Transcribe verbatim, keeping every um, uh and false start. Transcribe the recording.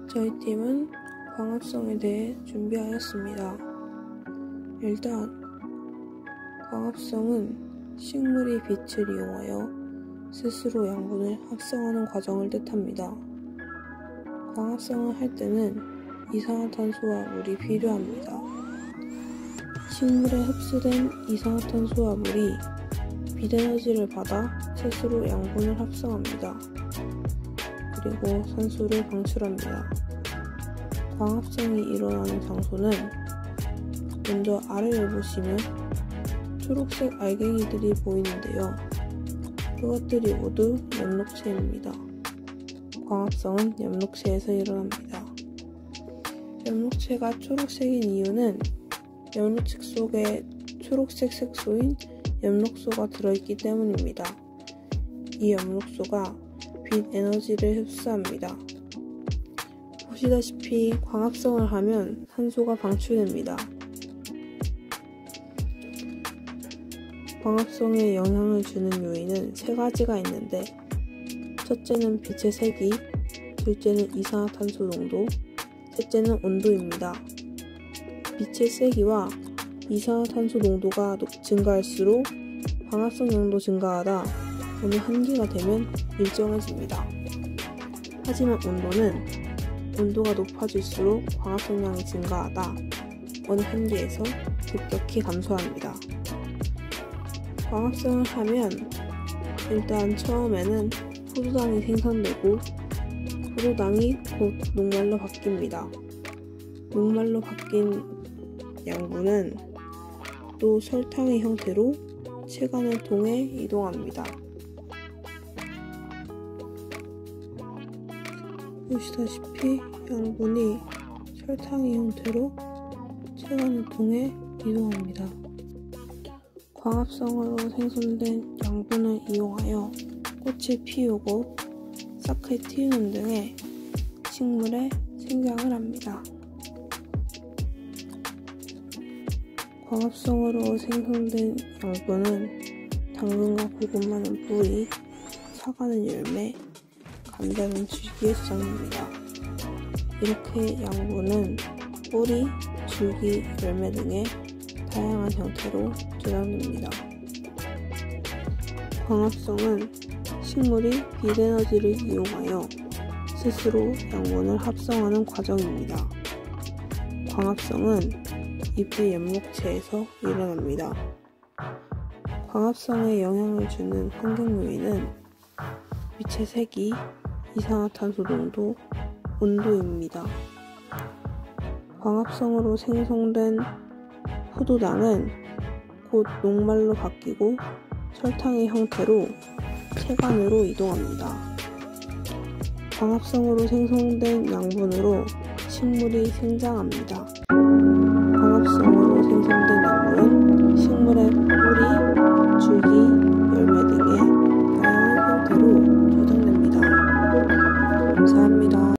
저희 팀은 광합성에 대해 준비하였습니다. 일단 광합성은 식물이 빛을 이용하여 스스로 양분을 합성하는 과정을 뜻합니다. 광합성을 할 때는 이산화탄소와 물이 필요합니다. 식물에 흡수된 이산화탄소와 물이 빛에너지를 받아 스스로 양분을 합성합니다. 그리고 산소를 방출합니다. 광합성이 일어나는 장소는 먼저 아래를 보시면 초록색 알갱이들이 보이는데요. 그것들이 모두 엽록체입니다. 광합성은 엽록체에서 일어납니다. 엽록체가 초록색인 이유는 엽록체 속에 초록색 색소인 엽록소가 들어있기 때문입니다. 이 엽록소가 빛 에너지를 흡수합니다. 보시다시피 광합성을 하면 산소가 방출됩니다. 광합성에 영향을 주는 요인은 세 가지가 있는데, 첫째는 빛의 세기, 둘째는 이산화탄소 농도, 셋째는 온도입니다. 빛의 세기와 이산화탄소 농도가 증가할수록 광합성량도 증가하다 어느 한계가 되면 일정해집니다. 하지만 온도는 온도가 높아질수록 광합성량이 증가하다 어느 한계에서 급격히 감소합니다. 광합성을 하면 일단 처음에는 포도당이 생산되고 포도당이 곧 녹말로 바뀝니다. 녹말로 바뀐 양분은 또 설탕의 형태로 체관을 통해 이동합니다. 보시다시피 양분이 설탕의 형태로 체관을 통해 이동합니다. 광합성으로 생성된 양분을 이용하여 꽃을 피우고 싹을 틔우는 등의 식물의 생장을 합니다. 광합성으로 생성된 양분은 당근과 고구마는 뿌리, 사과는 열매, 감자는 줄기에 저장됩니다. 이렇게 양분은 뿌리, 줄기, 열매 등의 다양한 형태로 저장됩니다. 광합성은 식물이 빛에너지를 이용하여 스스로 양분을 합성하는 과정입니다. 광합성은 잎의 엽록체에서 일어납니다. 광합성에 영향을 주는 환경 요인은 빛의 세기, 이산화탄소 농도, 온도입니다. 광합성으로 생성된 포도당은 곧 녹말로 바뀌고 설탕의 형태로 체관으로 이동합니다. 광합성으로 생성된 양분으로 식물이 생장합니다.